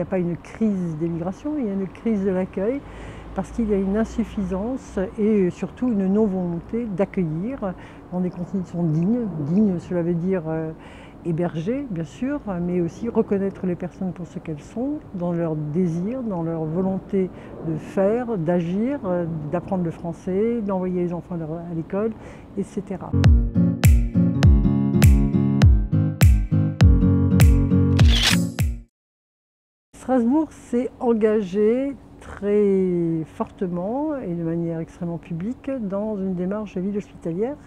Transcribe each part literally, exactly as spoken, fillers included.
a pas une crise des migrations, il y a une crise de l'accueil, parce qu'il y a une insuffisance et surtout une non-volonté d'accueillir dans des conditions dignes. Dignes, cela veut dire euh, héberger, bien sûr, mais aussi reconnaître les personnes pour ce qu'elles sont, dans leur désir, dans leur volonté de faire, d'agir, euh, d'apprendre le français, d'envoyer les enfants à l'école, et cetera. Strasbourg s'est engagé très fortement et de manière extrêmement publique dans une démarche de ville hospitalière.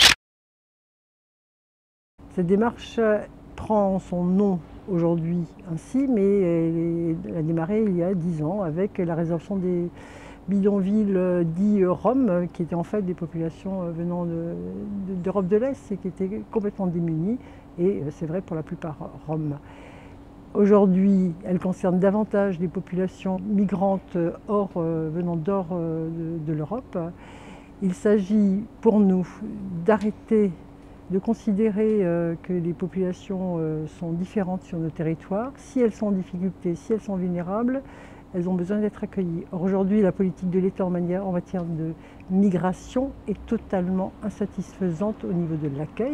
Cette démarche prend son nom aujourd'hui ainsi, mais elle a démarré il y a dix ans avec la résorption des bidonvilles dits roms, qui étaient en fait des populations venant d'Europe de, de l'Est et qui étaient complètement démunies, et c'est vrai pour la plupart roms. Aujourd'hui, elle concerne davantage des populations migrantes hors, euh, venant d'hors euh, de, de l'Europe. Il s'agit pour nous d'arrêter de considérer euh, que les populations euh, sont différentes sur nos territoires. Si elles sont en difficulté, si elles sont vulnérables, elles ont besoin d'être accueillies. Or, aujourd'hui, la politique de l'État en, en matière de migration est totalement insatisfaisante au niveau de l'accueil.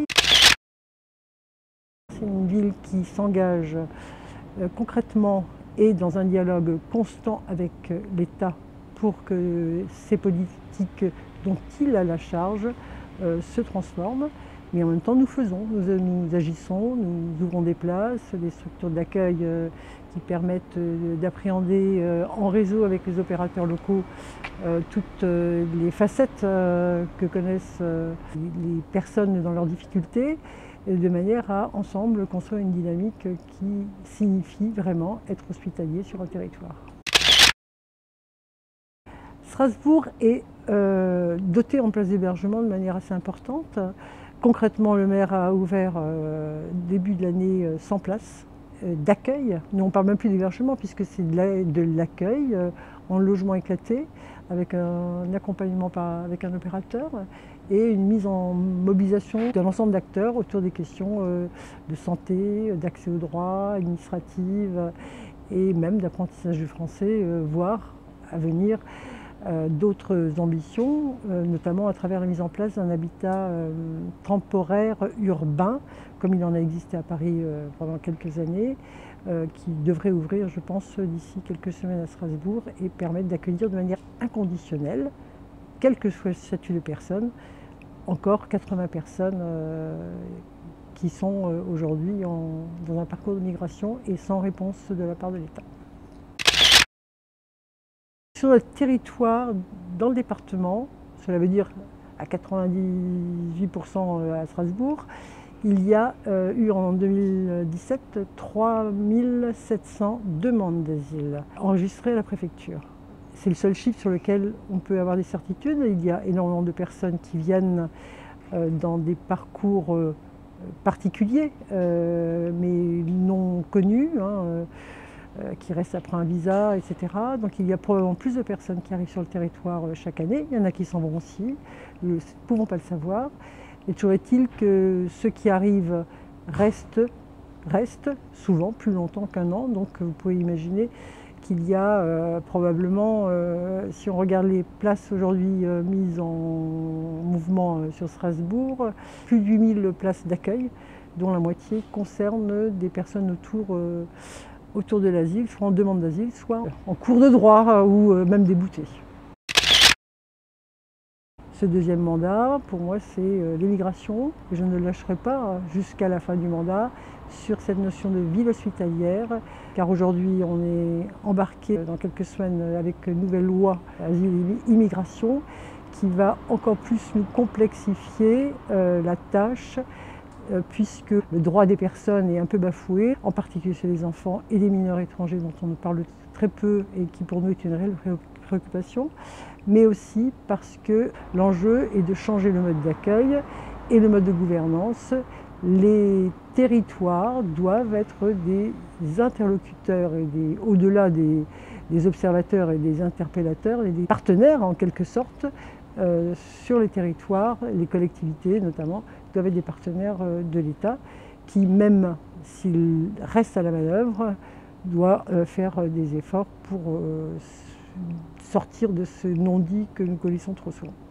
C'est une ville qui s'engage Euh, concrètement et dans un dialogue constant avec euh, l'État pour que ces politiques dont il a la charge euh, se transforment. Mais en même temps, nous faisons, nous, nous agissons, nous ouvrons des places, des structures d'accueil euh, qui permettent euh, d'appréhender euh, en réseau avec les opérateurs locaux euh, toutes euh, les facettes euh, que connaissent euh, les personnes dans leurs difficultés, de manière à, ensemble, construire une dynamique qui signifie vraiment être hospitalier sur un territoire. Strasbourg est euh, doté en places d'hébergement de manière assez importante. Concrètement, le maire a ouvert euh, début de l'année cent places euh, d'accueil. Nous, on ne parle même plus d'hébergement puisque c'est de l'accueil euh, en logement éclaté, avec un accompagnement par, avec un opérateur et une mise en mobilisation d'un ensemble d'acteurs autour des questions euh, de santé, d'accès aux droits, administratives et même d'apprentissage du français, euh, voire à venir euh, d'autres ambitions, euh, notamment à travers la mise en place d'un habitat euh, temporaire urbain, comme il en a existé à Paris euh, pendant quelques années, euh, qui devrait ouvrir, je pense, d'ici quelques semaines à Strasbourg et permettre d'accueillir de manière inconditionnelle, quel que soit le statut de personne, encore quatre-vingts personnes euh, qui sont euh, aujourd'hui dans un parcours de migration et sans réponse de la part de l'État. Sur le territoire, dans le département, cela veut dire à quatre-vingt-dix-huit pour cent à Strasbourg, il y a euh, eu en deux mille dix-sept trois mille sept cents demandes d'asile enregistrées à la préfecture. C'est le seul chiffre sur lequel on peut avoir des certitudes. Il y a énormément de personnes qui viennent euh, dans des parcours euh, particuliers, euh, mais non connus, hein, euh, qui restent après un visa, et cetera. Donc il y a probablement plus de personnes qui arrivent sur le territoire euh, chaque année. Il y en a qui s'en vont aussi, nous ne pouvons pas le savoir. Et toujours est-il que ceux qui arrivent restent, restent souvent plus longtemps qu'un an. Donc vous pouvez imaginer qu'il y a euh, probablement, euh, si on regarde les places aujourd'hui euh, mises en mouvement euh, sur Strasbourg, plus de huit mille places d'accueil, dont la moitié concerne des personnes autour, euh, autour de l'asile, soit en demande d'asile, soit en cours de droit euh, ou euh, même déboutées. Ce deuxième mandat, pour moi, c'est euh, l'immigration. Je ne lâcherai pas jusqu'à la fin du mandat sur cette notion de ville hospitalière, car aujourd'hui on est embarqué dans quelques semaines avec une nouvelle loi asile et immigration qui va encore plus nous complexifier euh, la tâche, euh, puisque le droit des personnes est un peu bafoué, en particulier chez les enfants et les mineurs étrangers dont on nous parle très peu et qui pour nous est une réelle préoccupation, mais aussi parce que l'enjeu est de changer le mode d'accueil et le mode de gouvernance. Les territoires doivent être des interlocuteurs et des, au-delà des, des observateurs et des interpellateurs et des partenaires en quelque sorte euh, sur les territoires. Les collectivités notamment doivent être des partenaires euh, de l'État qui, même s'ils restent à la manœuvre, doit euh, faire des efforts pour euh, sortir de ce non-dit que nous connaissons trop souvent.